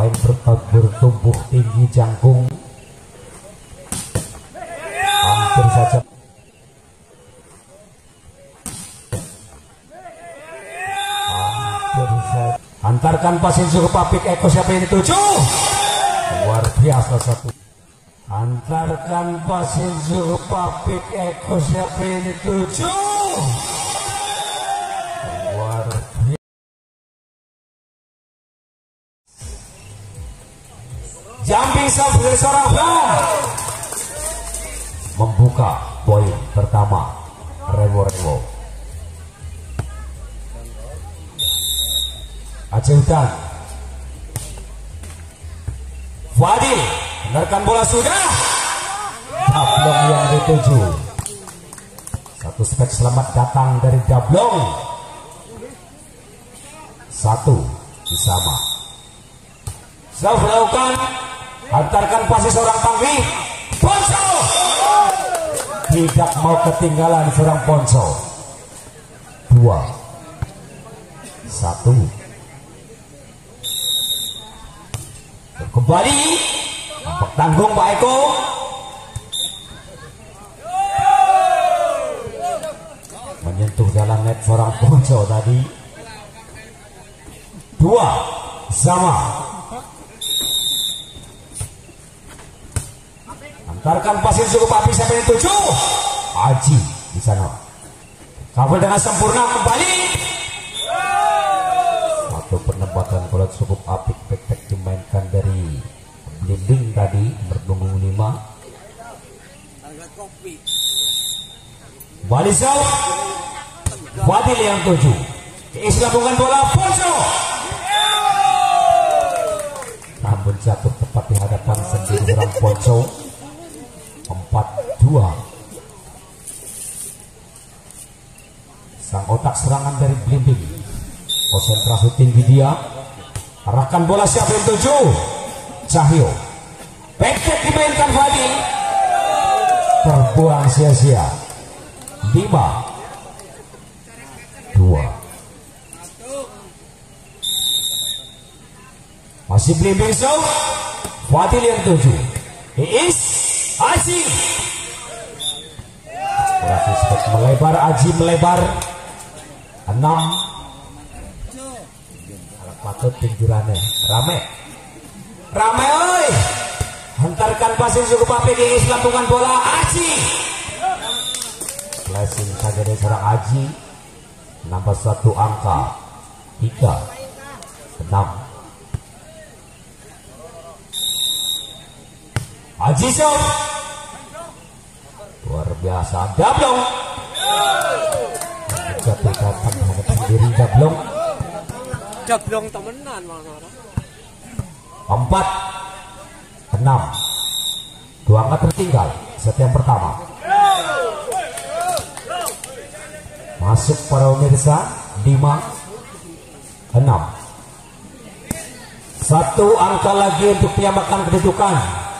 Pemain bertumbuh tinggi jangkung, hampir saja. Antarkan pasir cukup apik. Eko siapa ini 7. Luar biasa satu. Antarkan pasir cukup apik. Eko siapa ini 7. Luar biasa. Jumping shot dari seorang Bram membuka poin pertama. Rewo. Aceh Hutan. Fadil benarkan bola sudah. Dablong yang dituju. Satu spek selamat datang dari Dablong. 1 sama. Self melakukan. Antarkan pasti seorang Panggi. Ponso tidak mau ketinggalan seorang Ponso. 2 1. Kembali nampak tanggung Pak Eko. Menyentuh dalam net seorang Ponco tadi. 2 sama. Antarkan pasir cukup api sampai 7. Aji di sana. Cover dengan sempurna kembali. Satu penempatan bola cukup apik, tek dimainkan dari Blimbing tadi berpunggung 5. Balisau Fadil yang 7. Keislambungan bola Ponso. Namun jatuh tepat di hadapan sendiri orang Ponso. 4-2. Sang otak serangan dari Blimbing. Konsentrasi tinggi dia. Arahkan bola siapa yang 7. Cahyo. Backpack dimainkan Fadil. Terbuang sia-sia. 5-2. Masih Blimbing show. Fadil yang 7. Iis Aji. Operasi spek melebar. Aji melebar. 6. Patut pinggirannya rame oi. Hantarkan pasir cukup apik. Di lambungan bola Aji. Flashing saja dari seorang Aji. Nambah 1 angka. 3-6. Aji shot. Luar biasa. Dablong. Jatuh datang menghadapi diri Dablong. Dablong temenan mana? 4-6. 2 angka tertinggal set yang pertama. Masuk para pemirsa. 5-6. 1 angka lagi untuk menyamakan kedudukan.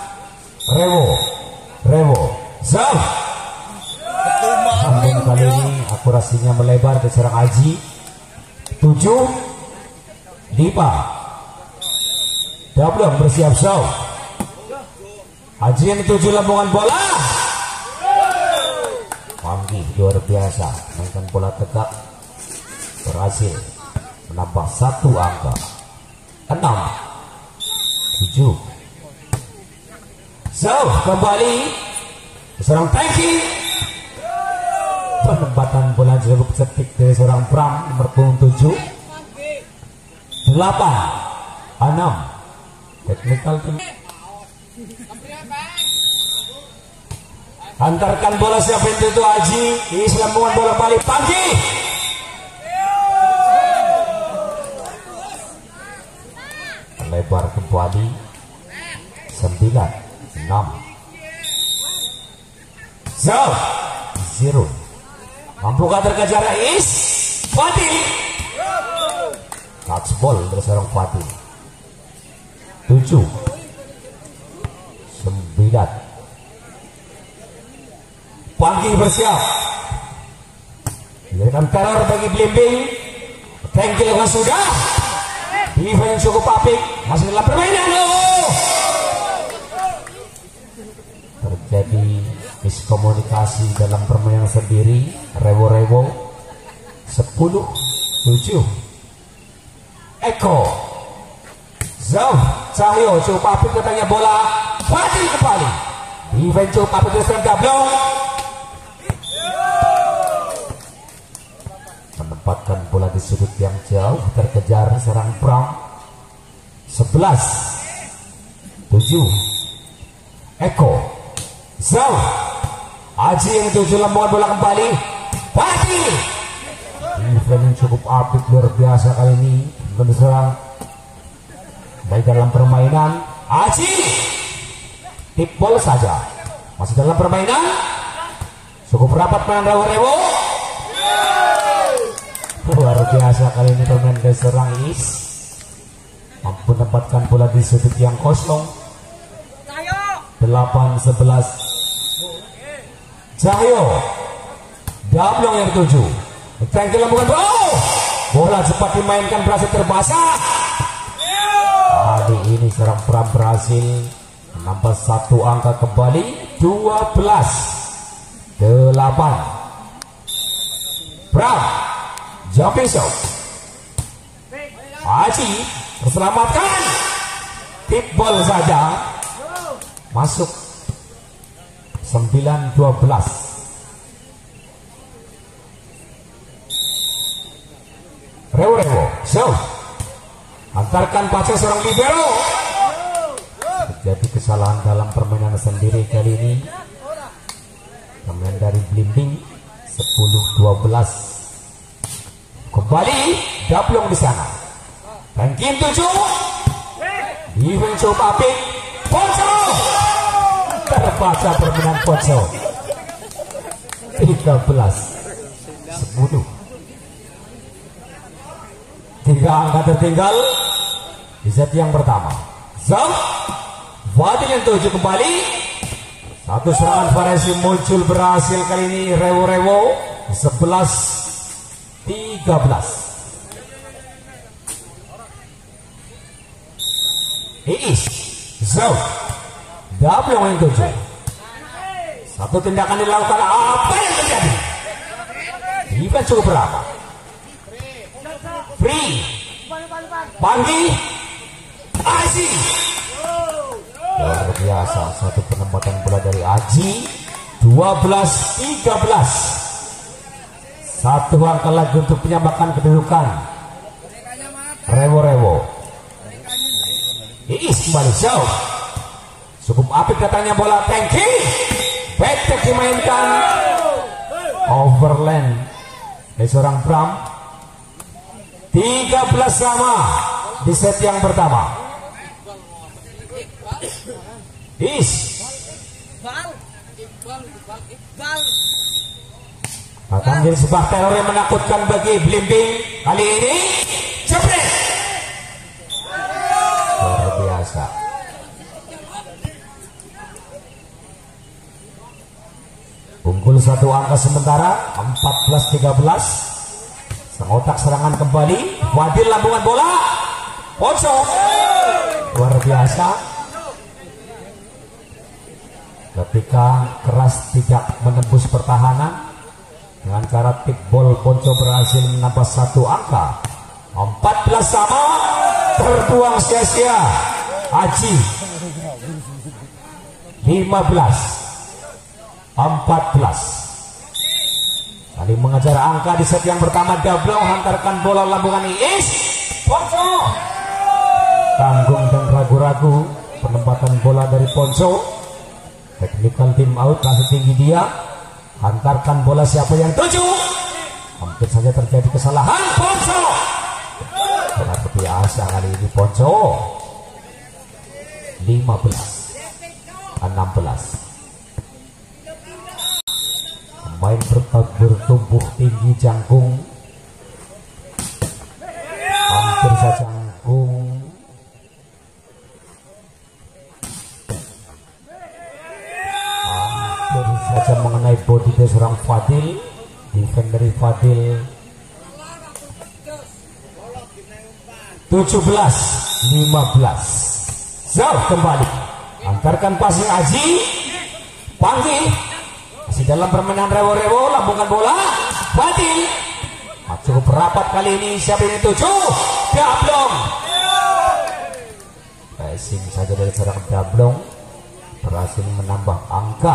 Rewo Zaf. Namun kali ini akurasinya melebar ke serang Aji. 7 Dipa. Dablong bersiap show. Aji yang 7 lambungan bola. Panggi luar biasa mainkan bola tegak. Berhasil menambah 1 angka. 6-7. So kembali seorang Tangki. Penempatan bola cukup cetik dari seorang Pram nomor punggung 7. 8-6. Teknikal. Antarkan bola siapa itu Aji. Islambungan bola balik Panggi. Lebar kembali. 9-6. 0. Mampukah terkejar Is Fadil. Touchball dari seorang Fadil. 7-9. Panggi bersiap. Memberikan teror bagi Blimbing. Tangki lakukan sudah. Defense yang cukup apik, masih dalam permainan. Terjadi miskomunikasi dalam permainan sendiri. Rewo-rewo 10-7. Eko Zau Cahyo cukup apik katanya bola Fadil kembali. Defense cukup apik dari serang Gablong. Menempatkan bola di sudut yang jauh, terkejar serang Pram. 11-7. Eko Zau Aji yang tuju lambungan bola kembali. Fadil defense yang cukup apik luar biasa kali ini serang baik dalam permainan. Aji tip ball saja, masih dalam permainan, cukup rapat main Rewo-rewo. Luar biasa kali ini permainan dari serang Is, mampu menempatkan bola di sudut yang kosong. 8-11. Cahyo Dablong yang 7. Tengkel lambungan bola cepat dimainkan, berhasil terbasah. Kali ini serang Pram berhasil menambah 1 angka kembali. 12-8. Pram jumping shot. Aji terselamatkan, tip ball saja, masuk. 9-12. Rewo-rewo so antarkan pasnya seorang libero. Terjadi kesalahan dalam permainan sendiri kali ini. Pemain dari Blimbing. 10-12. Kembali Dablong di sana. Ranking 7. Defense coba apik. Ponco terbaca permainan Ponco. 13-10. 3 angka tertinggal di set yang pertama. Zam Fadil yang 7 kembali. Satu serangan variasi muncul berhasil kali ini. Rewo-rewo 11-13. Iis Zam Dablong yang 7. Satu tindakan dilakukan, apa yang terjadi? Defense cukup berapa? Free Panggi Aji. Luar biasa, satu penempatan bola dari Aji. 12-13. 1 angka lagi untuk menyamakan kedudukan. Rewo-rewo Iis kembali jauh, cukup apik katanya bola. Tangki back dimainkan overland dari seorang Pram. 13 sama di set yang pertama. Is akan menjadi sebuah teror yang menakutkan bagi Blimbing kali ini. Jepret luar biasa. Unggul 1 angka sementara. 14-13. Otak serangan kembali. Fadil lambungan bola. Ponco luar biasa. Ketika keras tidak menembus pertahanan, dengan cara tip ball Ponco berhasil menambah 1 angka. 14 sama. Terbuang sia-sia. Aji 15-14. Kali mengejar angka di set yang pertama. Dablong hantarkan bola lambungan Iis. Ponco tanggung dan ragu-ragu penempatan bola dari Ponco. Technical team out, kasih tinggi dia. Hantarkan bola siapa yang 7. Hampir saja terjadi kesalahan. Ponco benar biasa kali ini Ponco. 15-16. Pemain bertumbuh tinggi jangkung, hampir saja jangkung. Hampir saja mengenai body dari seorang Fadil. Defense dari Fadil 17-15. Jauh kembali. Antarkan passing Aji. Panggil. Masih dalam permainan rewo-rewo. Lambungkan bola. Batil. Cukup rapat kali ini. Siapa ini 7? Dablong. Passing saja dari seorang Dablong berhasil menambah angka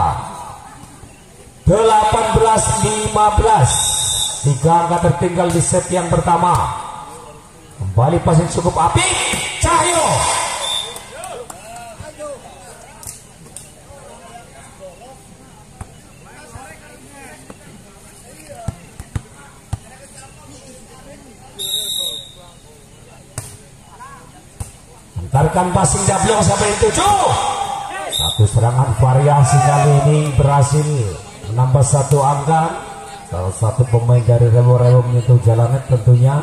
18-15. 3 angka tertinggal di set yang pertama. Kembali passing cukup apik. Cahyo. Antarkan passing Dablong sampai 7. Satu serangan variasi kali ini berhasil menambah 1 angka. Salah satu pemain dari rewo-rewo menyentuh jalannya tentunya.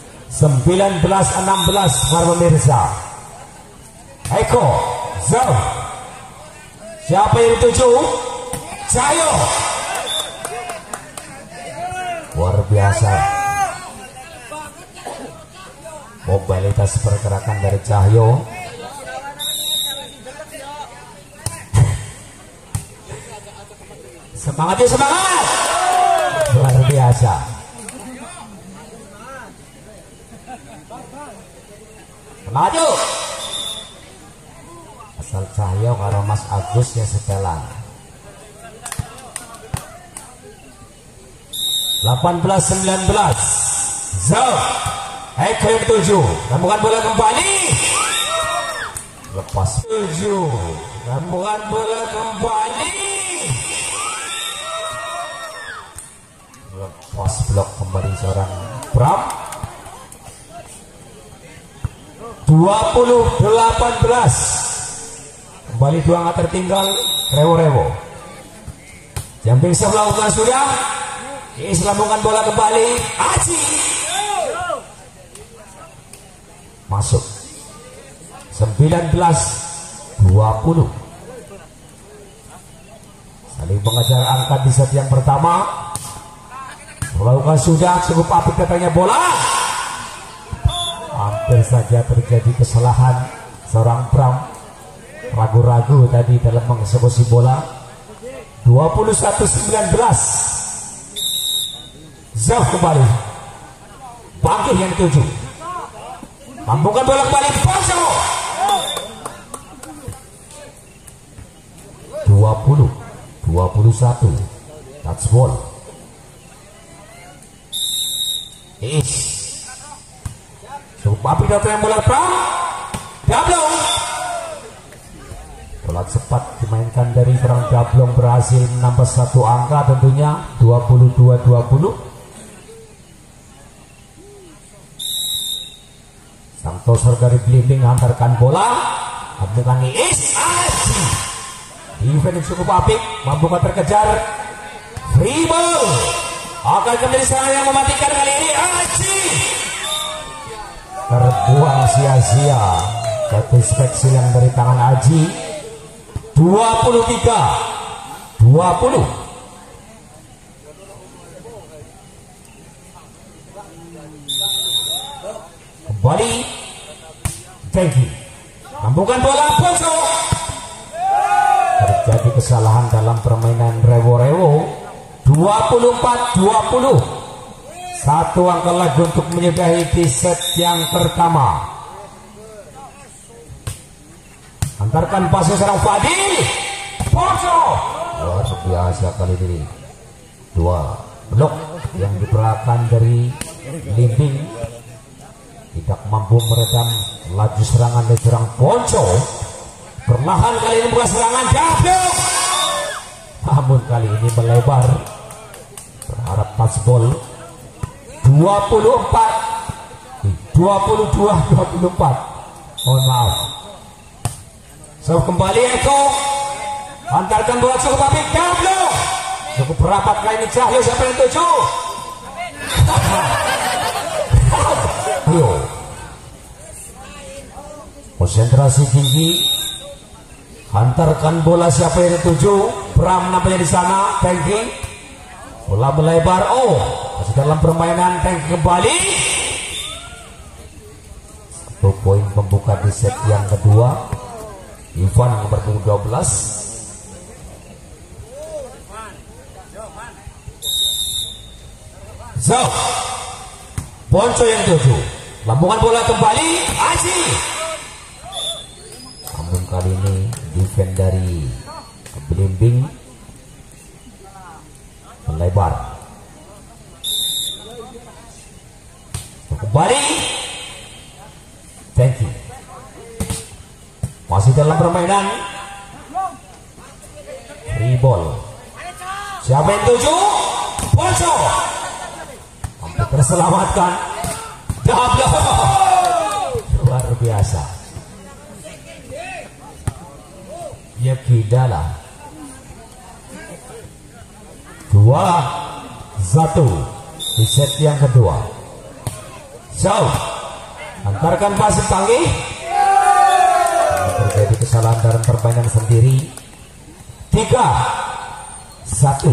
19-16 para pemirsa. Eko Zau. Siapa yang 7? Cahyo. Luar biasa mobilitas pergerakan dari Cahyo. Semangat ya, semangat. Luar biasa. Maju. Asal Cahyo karo Mas Agus ya setelan. 18-19. Zau. Eko yang 7. Rambungan bola kembali. Lepas 7. Rambungan bola kembali. Lepas blok kembali seorang Bram. 20-18. Kembali 2 angka tertinggal rewo-rewo. Jumping serve lakukan sudah. Lambungkan bola kembali. Aji masuk. 19-20. Saling mengejar angka di set yang pertama. Melakukan sudah cukup apik katanya bola. Hampir saja terjadi kesalahan seorang Bram. Ragu-ragu tadi dalam mengeksekusi bola. 21-19. Zau kembali. Bangkit yang 7. Mampukan bola kembali. Ponco. 20-21. Touch ball. Cukup api datang bola Pram. Dablong. Bola cepat dimainkan dari seorang Dablong berhasil menambah 1 angka tentunya. 22-20. Sang toser dari Blimbing hantarkan bola. Mampukan Iis. Aji. Defense cukup apik. Mampukan terkejar. Free ball. Akan kembali serangan yang mematikan kali ini. Aji. Terbuang sia-sia. Satu spek silang dari tangan Aji. 23-20. Kembali Tengki. Mampukan bola Ponco. Terjadi kesalahan dalam permainan rewo-rewo. 24-20. 1 angka lagi untuk menyudahi di set yang pertama. Antarkan pasnya seorang Fadil. Ponco. Luar biasa kali ini. 2 blok yang diperlakukan dari Limbing. Tidak mampu meredam laju serangan dari seorang Ponco. Perlahan kali ini bukan serangan Dablong. Namun kali ini melebar. Berharap touch ball. 22-24. Mohon maaf. So kembali Eko. Antarkan bola cukup apik Dablong. Cukup rapat kali ini Cahyo siapa yang 7. Ayo. Konsentrasi tinggi. Hantarkan bola siapa yang 7. Bram nampaknya di sana. Tanking. Bola melebar. Oh, masih dalam permainan. Tanking kembali. di set yang kedua. Ivan nomor 12. So, Ponco yang 7. Lambungan bola kembali, Aji. Namun kali ini defense dari Blimbing melebar. Kembali, thank you. Masih dalam permainan. Free ball. Siapa yang 7? Ponco. Hampir terselamatkan. Double. Luar biasa. Yakidala. 2-1 di set yang kedua. So, antarkan pasir panggil. Terjadi kesalahan dalam permainan sendiri. 3-1.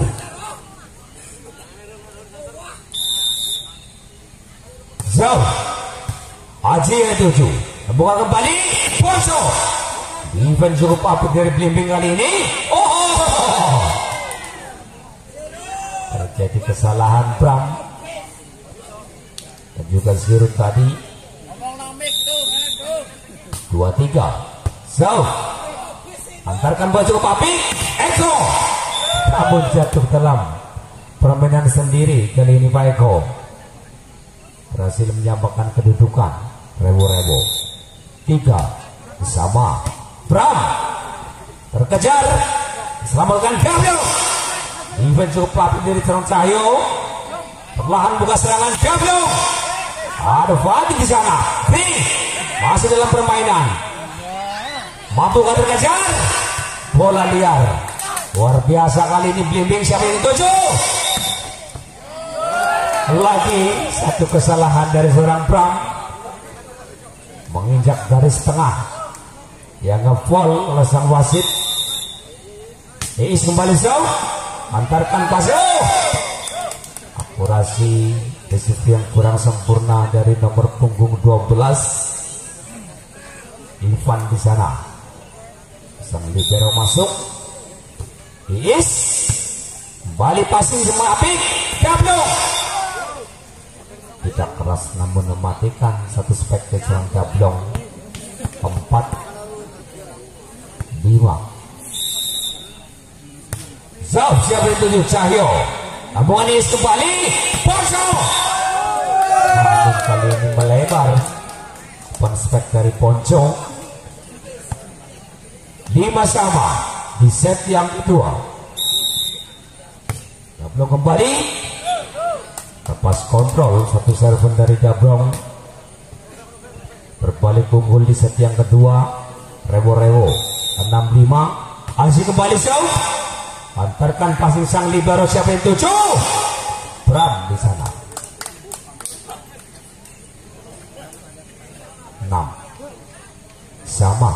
So, Aji yang 7. Buka kembali, Ponco. Defense cukup apik dari Blimbing kali ini. Oh, terjadi kesalahan Bram dan juga Zirut tadi. 2-3. So, antarkan bola cukup apik. Eko, namun jatuh dalam permainan sendiri kali ini Pak Eko. Berhasil menyamakan kedudukan. Rebo-rebo 3 sama Bram terkejar, selamatkan Gavio. Event cukup apik dari Terang Cahyo. Perlahan buka serangan Gavio. Ada Fatih di sana. Masih dalam permainan. Mampu kan terkejar. Bola liar. Luar biasa kali ini Blimbing. Siapa yang 7? Lagi satu kesalahan dari seorang Bram. Menginjak garis tengah yang nge-foul oleh sang wasit. Iis kembali jauh. Antarkan pas. Akurasi receive yang kurang sempurna dari nomor punggung 12 Ivan di sana. Sang libero masuk. Iis kembali passing semua apik. Gablo tidak keras namun mematikan satu spektakel serang Gablong. 4-5. Zau siapa yang 7? Cahyo. Lambungan Iis kembali. Ponco. Namun kali ini melebar. Spek dari Ponco. 5 sama di set yang kedua. Gablong kembali. Lepas kontrol satu serven dari Gablong. Berbalik unggul di set yang kedua. Rewo-rewo 6-5. Aji kembali jauh. Antarkan passing sang libero siapa yang 7? Bram di sana. 6 sama.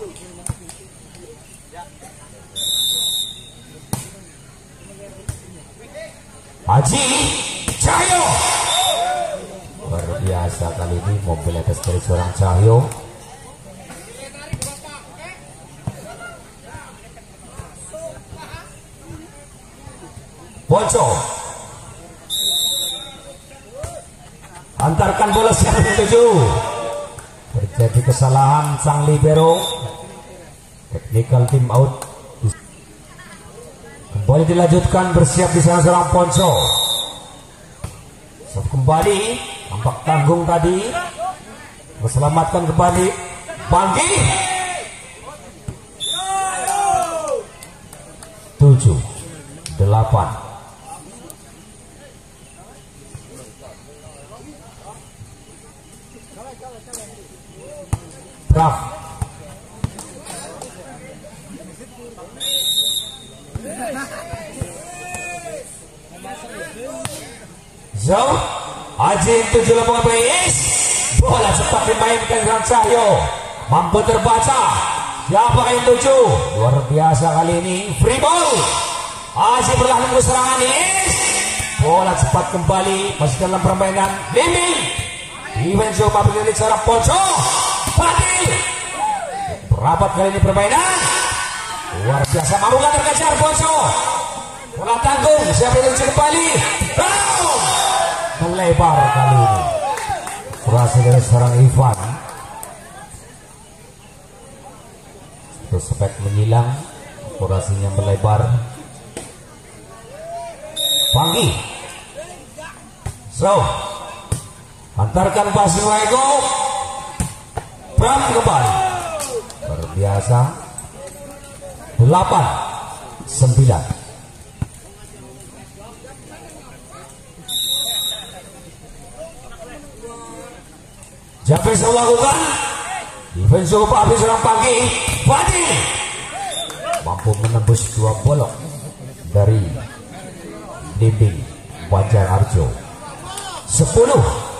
Aji Cahyo. Luar biasa kali ini mobilitas dari seorang Cahyo. Ponco. Antarkan bola siapa yang 7? Terjadi kesalahan sang libero. Technical team out. Kembali dilanjutkan, bersiap di sana seorang Ponco. Kembali tampak tanggung tadi. Menyelamatkan kembali Bangki. 7-8. Bram. Zau Aji 7 lapangan Iis. Bola cepat dimainkan dengan Cahyo. Mampu terbaca. Siapa yang 7? Luar biasa kali ini. Free ball. Aji berlahan ke serangan Iis. Bola cepat kembali. Masih dalam permainan Blimbing. Event coba berdiri cara Ponco. Fadil. Berapat kali ini permainan. Luar biasa, mampu gak terkejar Bonso. Bola tanggung, siapa yang kembali? Melebar kali ini. Berhasil dari seorang Ivan. Terus spek menyilang, akurasinya melebar. Panggi. So, antarkan pasir Waego. Bram kembali. Berbiasa. 8-9. Japes melakukan defense cukup habis seorang Panggi. Fadil mampu menembus 2 bolok dari dinding Banjarharjo. 10-8.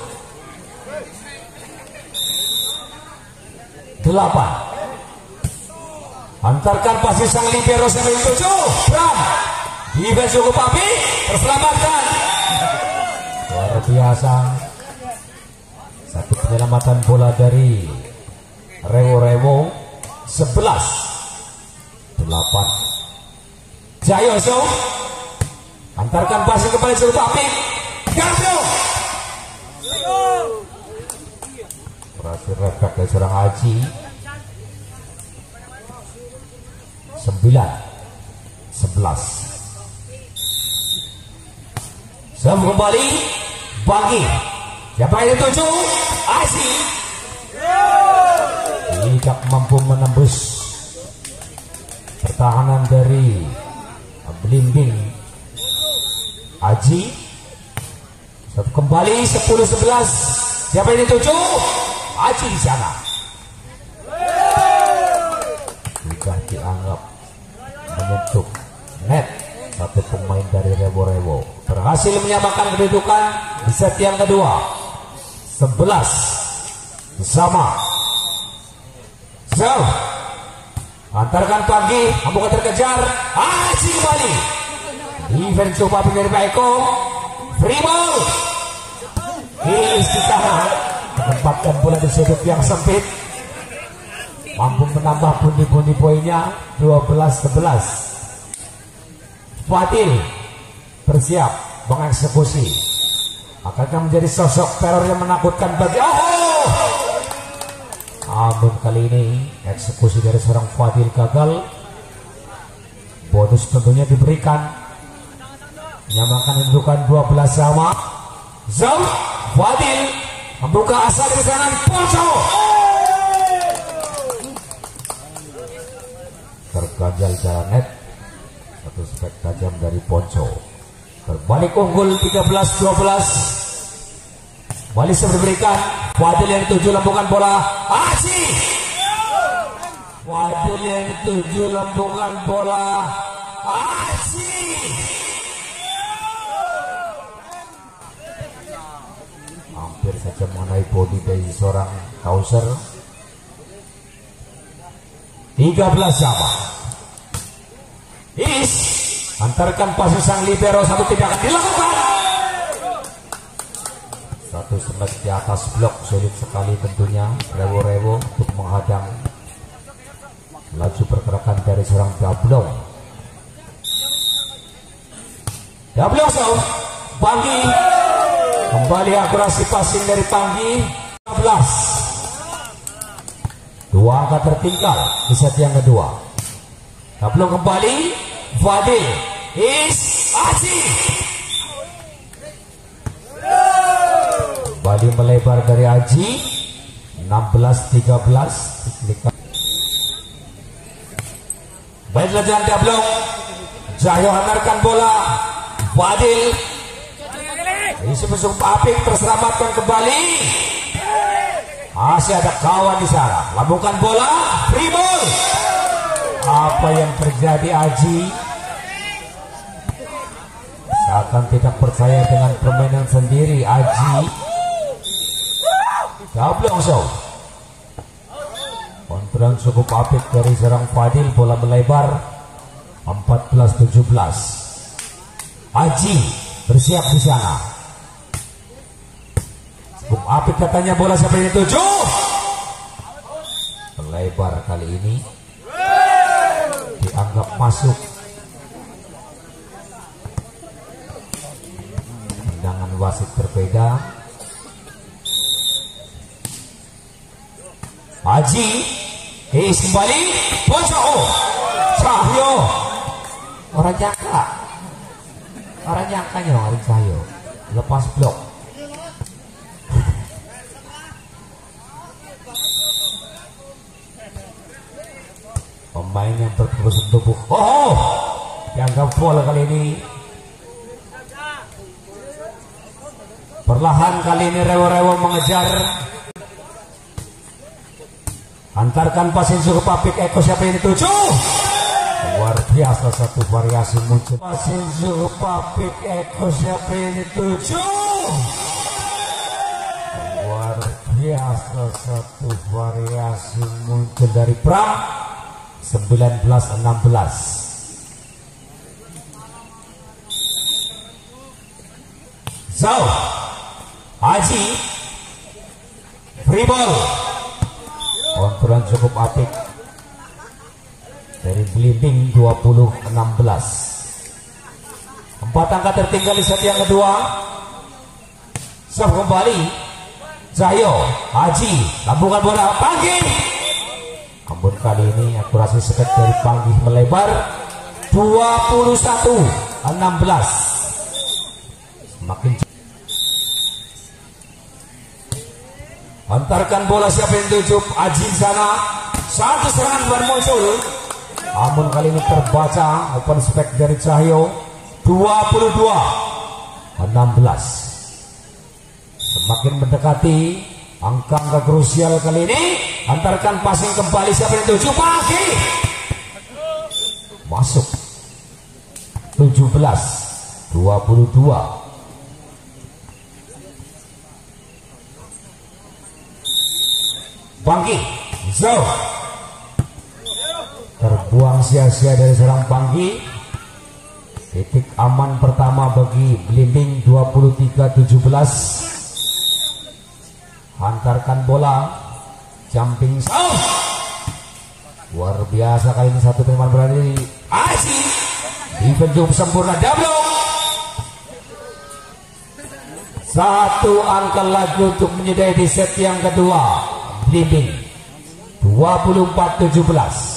Antarkan pasti sang libero sampai 7. Bram defense cukup habis, terselamatkan. Luar biasa. Satu penyelamatan bola dari Rewo 11-8. Jayoso antarkan pasti kembali suruh Papik. Gablo berhasil refleks dari seorang Haji. 9-11. Serve kembali Bagi. Siapa yang 7? Aji tidak mampu menembus pertahanan dari Blimbing. Aji satu kembali 10-11. Siapa yang 7? Aji di sana. Sudah dianggap menyentuh net. Satu pemain dari Rewo berhasil menyamakan kedudukan di set yang kedua. 11 sama. So, antarkan Pagi, mampu terkejar. Aji kembali. Event coba dari Baiko. Free ball. Kita menempatkan bola di sudut yang sempit. Mampu menambah pundi-pundi poinnya. 12-11. Fadil bersiap mengeksekusi. Akankah menjadi sosok teror yang menakutkan bagi namun kali ini eksekusi dari seorang Fadil gagal. Bonus tentunya diberikan. Menyamakan kedudukan 12 sama. Zau Fadil membuka asa dari kanan Ponco. Terganjal jalan net. Satu spek tajam dari Ponco. Berbalik unggul 13-12. Balik diberikan. Fadil yang 7 lambungan bola. Aji. Fadil yang 7 lambungan bola. Aji. Hampir saja mengenai body dari seorang Kauser. 13 sama. Is antarkan pasti sang libero. Satu tidak akan dilakukan. Satu smash di atas blok, sulit sekali tentunya Rewo untuk menghadang laju pergerakan dari seorang Dablong. So Panggi kembali akurasi passing dari Panggi. 15. 2 angka tertinggal di set yang kedua. Dablong kembali. Fadil is Aji. Kembali melebar dari Aji. 16-13. Baiklah jalan Dablong. Cahyo hantarkan bola. Fadil isi musuh Apik terselamatkan kembali. Masih ada kawan di sana. Lambungkan bola. Free ball. Apa yang terjadi Aji? Seakan tidak percaya dengan permainan sendiri Aji. Dablong show. Kontrol cukup apik dari serang Fadil. Bola melebar 14-17. Aji bersiap di sana. Cukup apik katanya bola sampai 7. melebar kali ini dianggap masuk. Tendangan wasit berbeda. Haji kembali Bocao Cahyo orang nyangkanya orang Cahyo lepas blok. Pemain yang berpusat tubuh dianggap foul kali ini. Perlahan kali ini Rewo-Rewo mengejar. Antarkan Pasinsu ke Papik Eko, siapa ini 7. Luar biasa satu variasi muncul. Pasinsu ke Papik Eko, siapa ini 7. Luar biasa satu variasi muncul dari Pram. 19-16. Zau Haji free ball. Kontrol cukup apik dari Blimbing. 20-16. 4 angka tertinggal di set yang kedua. Serve kembali Cahyo Haji lambungan bola Panggih. Namun kali ini akurasi set dari Panggih melebar. 21-16. Semakin antarkan bola siapa yang tujuh. Aji sana satu serangan bermuncul, namun kali ini terbaca. Open spek dari Cahyo. 22-16. Semakin mendekati angka krusial kali ini. Antarkan passing kembali siapa yang tujuh. Pagi masuk. 17-22. Panggi Zau terbuang sia-sia dari serang Panggi. Titik aman pertama bagi Blimbing. 23-17. Hantarkan bola jumping Zau. Luar biasa kali ini satu pemain berani Aji dipenjung sempurna double. Satu angka lagi untuk menyedai di set yang kedua. Blimbing 24-17.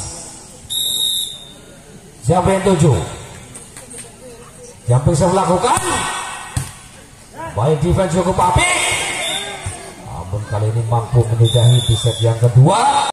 Siapa yang 7? Jumping saya melakukan. Baik defense cukup apik. Namun kali ini mampu menyudahi di set yang kedua.